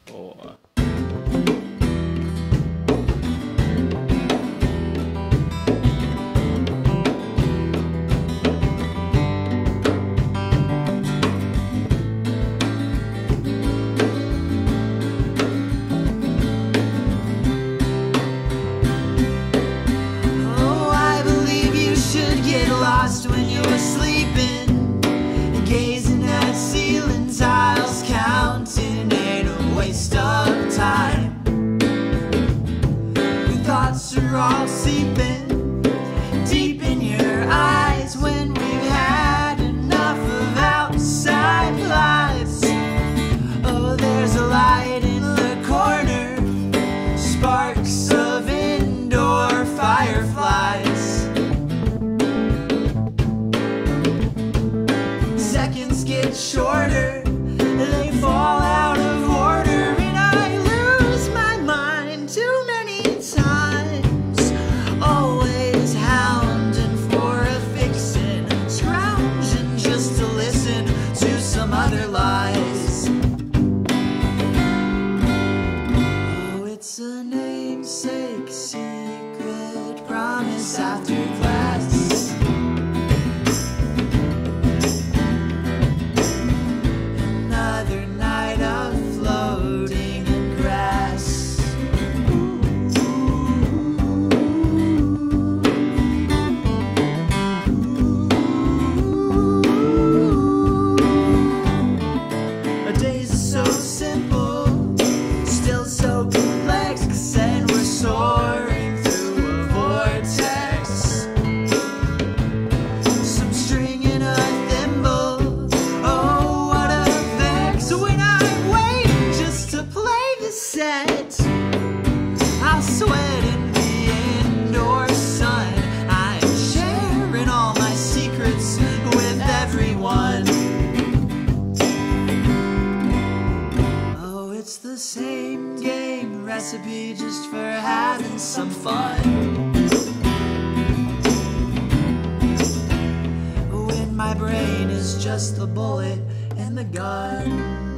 4. When you're sleeping, gazing at ceiling tiles, counting ain't a waste of time. Your thoughts are all seeping deep in your eyes when we've had enough of outside lights. Oh, there's a light in the corner, sparks of indoor fireflies. Seconds get shorter, they fall out of order, and I lose my mind too many times. Always hounding for a fixin', scrounging just to listen to some other lies. Oh, it's a namesake secret promise after class. So simple, still so complex, and we're soaring through a vortex. Some string in a thimble, oh what a vex. When I'm waiting just to play the set, I'll sweat in the indoor sun. I'm sharing all my secrets with everyone. It's the same game recipe just for having some fun. When my brain is just the bullet and the gun.